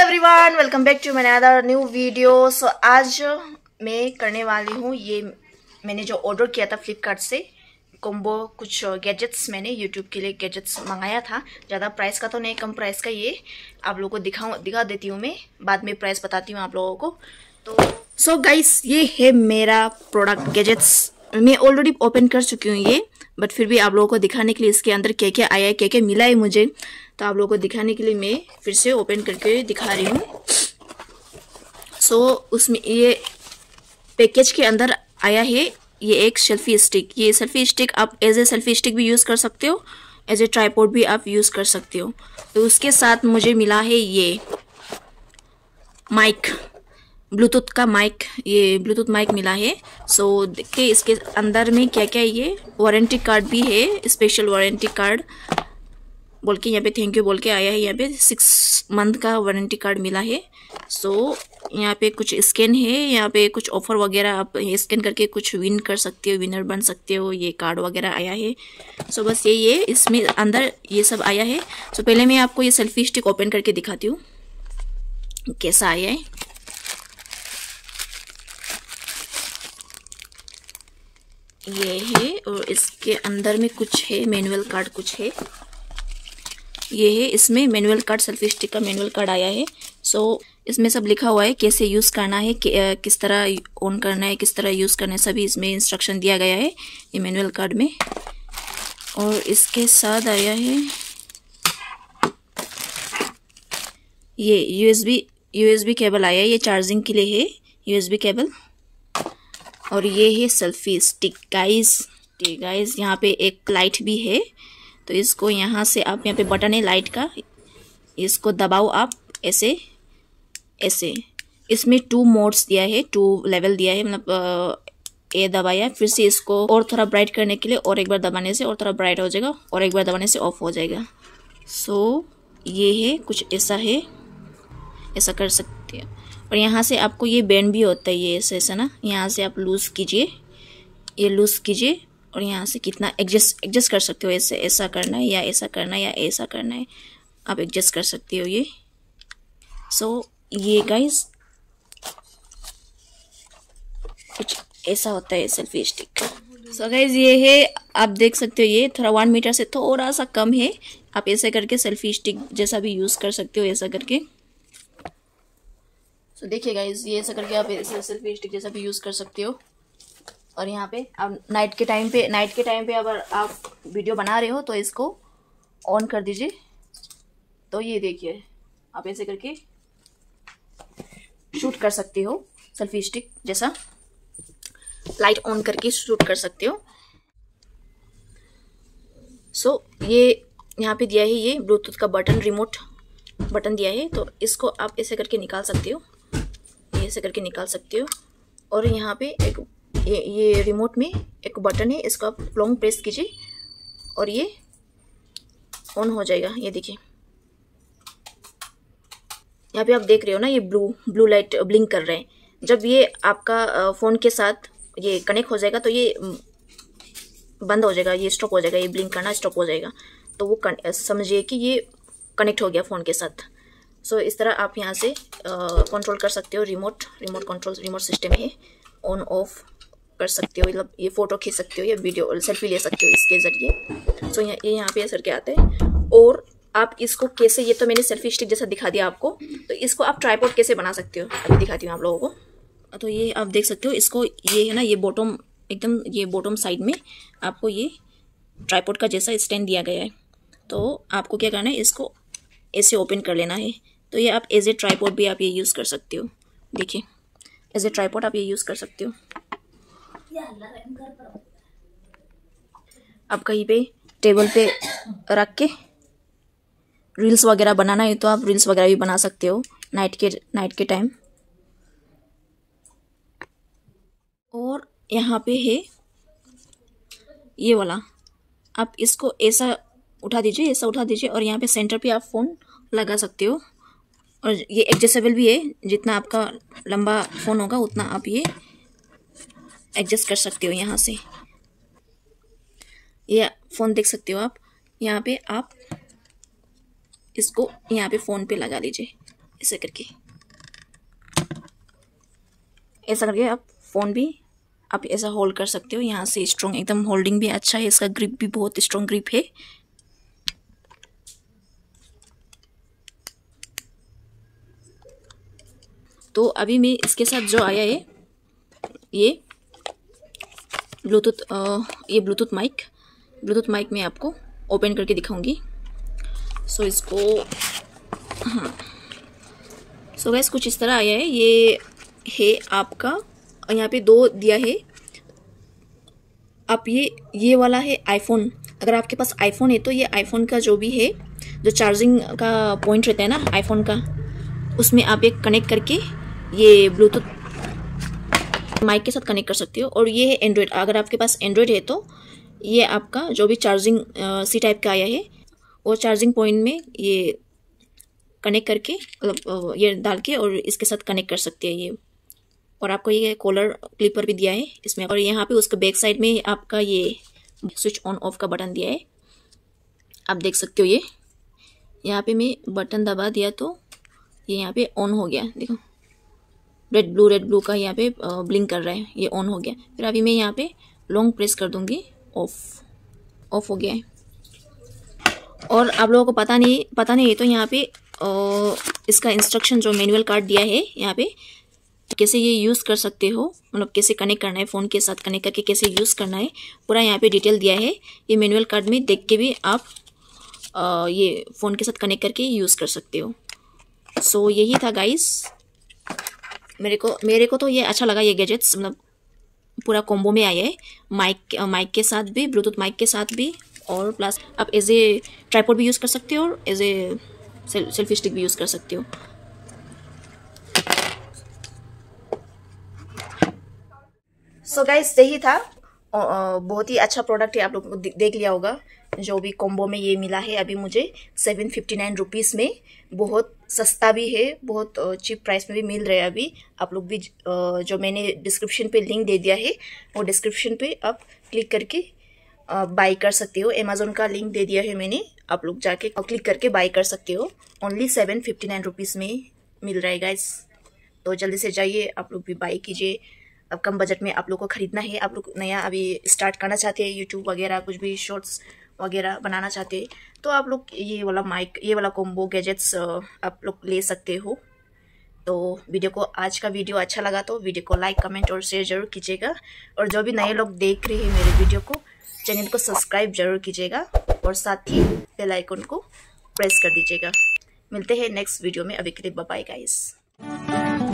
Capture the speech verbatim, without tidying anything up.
Everyone, welcome back to my another new video. So आज मैं करने वाली हूँ ये मैंने जो ऑर्डर किया था फ्लिपकार्ट से कॉम्बो कुछ गैजेट्स। मैंने यूट्यूब के लिए गैजेट्स मंगाया था। ज़्यादा प्राइस का तो नहीं, कम प्राइस का। ये आप लोगों को दिखाऊँ दिखा देती हूँ, मैं बाद में प्राइस बताती हूँ आप लोगों को। तो सो so गाइस, ये है मेरा प्रोडक्ट गैजेट्स। मैं ऑलरेडी ओपन कर चुकी हूँ ये, बट फिर भी आप लोगों को दिखाने के लिए इसके अंदर क्या क्या आया है, क्या क्या मिला है मुझे, तो आप लोगों को दिखाने के लिए मैं फिर से ओपन करके दिखा रही हूँ। सो so, उसमें ये पैकेज के अंदर आया है ये एक सेल्फी स्टिक। ये सेल्फी स्टिक आप एज ए सेल्फी स्टिक भी यूज़ कर सकते हो, एज ए ट्राइपॉड भी आप यूज़ कर सकते हो। तो उसके साथ मुझे मिला है ये माइक, ब्लूटूथ का माइक, ये ब्लूटूथ माइक मिला है। सो so, देखिए इसके अंदर में क्या क्या, ये वारंटी कार्ड भी है, स्पेशल वारंटी कार्ड बोल के यहाँ पे थैंक यू बोल के आया है। यहाँ पे सिक्स मंथ का वारंटी कार्ड मिला है। सो so, यहाँ पे कुछ स्कैन है, यहाँ पे कुछ ऑफर वगैरह आप स्कैन करके कुछ विन कर सकते हो, विनर बन सकते हो। ये कार्ड वगैरह आया है। सो so, बस ये ये इसमें अंदर ये सब आया है। सो so, पहले मैं आपको ये सेल्फी स्टिक ओपन करके दिखाती हूँ कैसा आया है। ये है और इसके अंदर में कुछ है, मैनुअल कार्ड कुछ है। ये है, इसमें मैनुअल कार्ड, सेल्फी स्टिक का मैनुअल कार्ड आया है। सो so, इसमें सब लिखा हुआ है कैसे यूज़ करना है, कि, किस तरह ऑन करना है, किस तरह यूज़ करना है, सभी इसमें इंस्ट्रक्शन दिया गया है ये मैनुअल कार्ड में। और इसके साथ आया है ये यूएसबी यूएसबी केबल आया है, ये चार्जिंग के लिए है यूएसबी केबल। और ये है सेल्फी स्टिक गाइस। गाइस यहाँ पे एक लाइट भी है, तो इसको यहाँ से आप, यहाँ पे बटन है लाइट का, इसको दबाओ आप ऐसे ऐसे। इसमें टू मोड्स दिया है, टू लेवल दिया है, मतलब ए दबाया फिर से इसको और थोड़ा ब्राइट करने के लिए, और एक बार दबाने से और थोड़ा ब्राइट हो जाएगा, और एक बार दबाने से ऑफ हो जाएगा। सो so, ये है कुछ ऐसा है, ऐसा कर सकते हैं। और यहाँ से आपको ये बैंड भी होता है, ये ऐसा ऐसा ना, यहाँ से आप लूज़ कीजिए, ये लूज़ कीजिए और यहाँ से कितना एडजस्ट एडजस्ट कर सकते हो। ऐसे ऐसा करना है या ऐसा करना है या ऐसा करना है, आप एडजस्ट कर सकते हो ये। सो so, ये गाइस कुछ ऐसा होता है selfie stick. So so, guys ये है, आप देख सकते हो, ये थोड़ा वन मीटर से थोड़ा सा कम है। आप ऐसे करके सेल्फी स्टिक जैसा भी यूज़ कर सकते हो, ऐसा करके। सो so, देखिए गाइस, ये ऐसा करके आप ऐसे सेल्फी स्टिक जैसा भी यूज़ कर सकते हो। और यहाँ पे आप नाइट के टाइम पे नाइट के टाइम पे अगर आप वीडियो बना रहे हो तो इसको ऑन कर दीजिए। तो ये देखिए, आप ऐसे करके शूट कर सकते हो, सेल्फी स्टिक जैसा लाइट ऑन करके शूट कर सकते हो। सो so, ये यहाँ पे दिया है ये ब्लूटूथ का बटन, रिमोट बटन दिया है। तो इसको आप ऐसे करके निकाल सकते हो, ये ऐसे करके निकाल सकते हो। और यहाँ पे एक ये ये रिमोट में एक बटन है, इसको आप लॉन्ग प्रेस कीजिए और ये ऑन हो जाएगा। ये देखिए, यहाँ पे आप देख रहे हो ना, ये ब्लू ब्लू लाइट ब्लिंक कर रहे हैं। जब ये आपका फ़ोन के साथ ये कनेक्ट हो जाएगा तो ये बंद हो जाएगा, ये स्टॉप हो जाएगा, ये ब्लिंक करना स्टॉप हो जाएगा। तो वो समझिए कि ये कनेक्ट हो गया फ़ोन के साथ। सो so, इस तरह आप यहाँ से कंट्रोल कर सकते हो। Remote remote control remote system है, ऑन ऑफ कर सकते हो, मतलब ये फ़ोटो खींच सकते हो या वीडियो सेल्फी ले सकते हो इसके ज़रिए। सो so, ये यहाँ पे सर के आते हैं। और आप इसको कैसे, ये तो मैंने सेल्फी स्टिक जैसा दिखा दिया आपको, तो इसको आप ट्राइपॉड कैसे बना सकते हो अभी दिखाती हूँ आप लोगों को। तो ये आप देख सकते हो, इसको ये है ना, ये बॉटम एकदम, ये बॉटम साइड में आपको ये ट्राइपॉड का जैसा स्टैंड दिया गया है। तो आपको क्या करना है, इसको ऐसे ओपन कर लेना है। तो ये आप एज ए ट्राइपॉड भी आप ये यूज़ कर सकते हो। देखिए, एज ए ट्राइपॉड आप ये यूज़ कर सकते हो। आप कहीं पे टेबल पे रख के रील्स वगैरह बनाना है तो आप रील्स वगैरह भी बना सकते हो नाइट के नाइट के टाइम। और यहाँ पे है ये वाला, आप इसको ऐसा उठा दीजिए, ऐसा उठा दीजिए और यहाँ पे सेंटर पे आप फ़ोन लगा सकते हो। और ये एडजस्टेबल भी है, जितना आपका लंबा फ़ोन होगा उतना आप ये एडजस्ट कर सकते हो। यहाँ से ये फ़ोन देख सकते हो आप, यहाँ पे आप इसको यहाँ पे फ़ोन पे लगा लीजिए, ऐसे करके, ऐसा करके आप फ़ोन भी आप ऐसा होल्ड कर सकते हो। यहाँ से स्ट्रॉन्ग एकदम, होल्डिंग भी अच्छा है, इसका ग्रिप भी बहुत स्ट्रॉन्ग ग्रिप है। तो अभी मैं इसके साथ जो आया है ये ब्लूटूथ, ये ब्लूटूथ माइक, ब्लूटूथ माइक मैं आपको ओपन करके दिखाऊंगी। सो इसको, हाँ, सो गैस कुछ इस तरह आया है। ये है आपका, यहाँ पे दो दिया है। आप ये ये वाला है आईफोन, अगर आपके पास आईफोन है तो ये आईफोन का जो भी है, जो चार्जिंग का पॉइंट रहता है ना आईफोन का, उसमें आप एक कनेक्ट करके ये ब्लूटूथ माइक के साथ कनेक्ट कर सकते हो। और ये है एंड्रॉयड, अगर आपके पास एंड्रॉयड है तो ये आपका जो भी चार्जिंग सी टाइप का आया है वो चार्जिंग पॉइंट में ये कनेक्ट करके, मतलब ये डाल के और इसके साथ कनेक्ट कर सकते हैं ये। और आपको ये कॉलर क्लिपर भी दिया है इसमें। और यहाँ पे उसके बैक साइड में आपका ये स्विच ऑन ऑफ का बटन दिया है, आप देख सकते हो। ये यहाँ पे मैं बटन दबा दिया तो ये यहाँ पे ऑन हो गया, देखो रेड ब्लू रेड ब्लू का यहाँ पे ब्लिंक कर रहा है, ये ऑन हो गया। फिर अभी मैं यहाँ पे लॉन्ग प्रेस कर दूंगी, ऑफ ऑफ हो गया है। और आप लोगों को पता नहीं पता नहीं है तो यहाँ पे आ, इसका इंस्ट्रक्शन जो मैनुअल कार्ड दिया है यहाँ पे, कैसे ये यूज़ कर सकते हो, मतलब कैसे कनेक्ट करना है, फ़ोन के साथ कनेक्ट करके कैसे यूज़ करना है, पूरा यहाँ पे डिटेल दिया है। ये मैनुअल कार्ड में देख के भी आप आ, ये फ़ोन के साथ कनेक्ट करके यूज़ कर सकते हो। सो so, यही था गाइस। मेरे को मेरे को तो ये अच्छा लगा, ये गैजेट्स मतलब पूरा कॉम्बो में आया है, माइक माइक के साथ भी, ब्लूटूथ माइक के साथ भी, और प्लस आप एज ए ट्राइपॉड भी यूज़ कर सकते हो और एज ए सेल्फी स्टिक भी यूज़ कर सकते हो। सो गाइस यही था, बहुत ही अच्छा प्रोडक्ट है, आप लोगों को देख लिया होगा। जो भी कॉम्बो में ये मिला है अभी मुझे सेवन फिफ्टी नाइन रुपीज़ में, बहुत सस्ता भी है, बहुत चीप प्राइस में भी मिल रहा है अभी। आप लोग भी जो मैंने डिस्क्रिप्शन पे लिंक दे दिया है वो डिस्क्रिप्शन पे आप क्लिक करके बाई कर सकते हो। अमेजोन का लिंक दे दिया है मैंने, आप लोग जाके क्लिक करके बाई कर सकते हो। Only seven fifty nine rupees में मिल रहा है गाइस, तो जल्दी से जाइए आप लोग भी बाई कीजिए। अब कम बजट में आप लोग को खरीदना है, आप लोग नया अभी स्टार्ट करना चाहते हैं, यूट्यूब वगैरह कुछ भी शॉर्ट्स वगैरह बनाना चाहते हैं, तो आप लोग ये वाला माइक, ये वाला कॉम्बो गैजेट्स आप लोग ले सकते हो। तो वीडियो को, आज का वीडियो अच्छा लगा तो वीडियो को लाइक कमेंट और शेयर जरूर कीजिएगा। और जो भी नए लोग देख रहे हैं मेरे वीडियो को, चैनल को सब्सक्राइब जरूर कीजिएगा और साथ ही बेल आइकन को प्रेस कर दीजिएगा। मिलते हैं नेक्स्ट वीडियो में, अभी के लिए बाय बाय गाइस।